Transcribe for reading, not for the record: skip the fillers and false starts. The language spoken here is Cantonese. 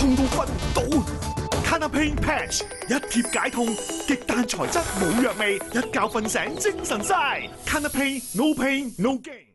痛到瞓唔到。Canapé Patch 一貼解痛，極彈材質冇藥味，一覺瞓醒精神晒。Canapé No Pain No Gain。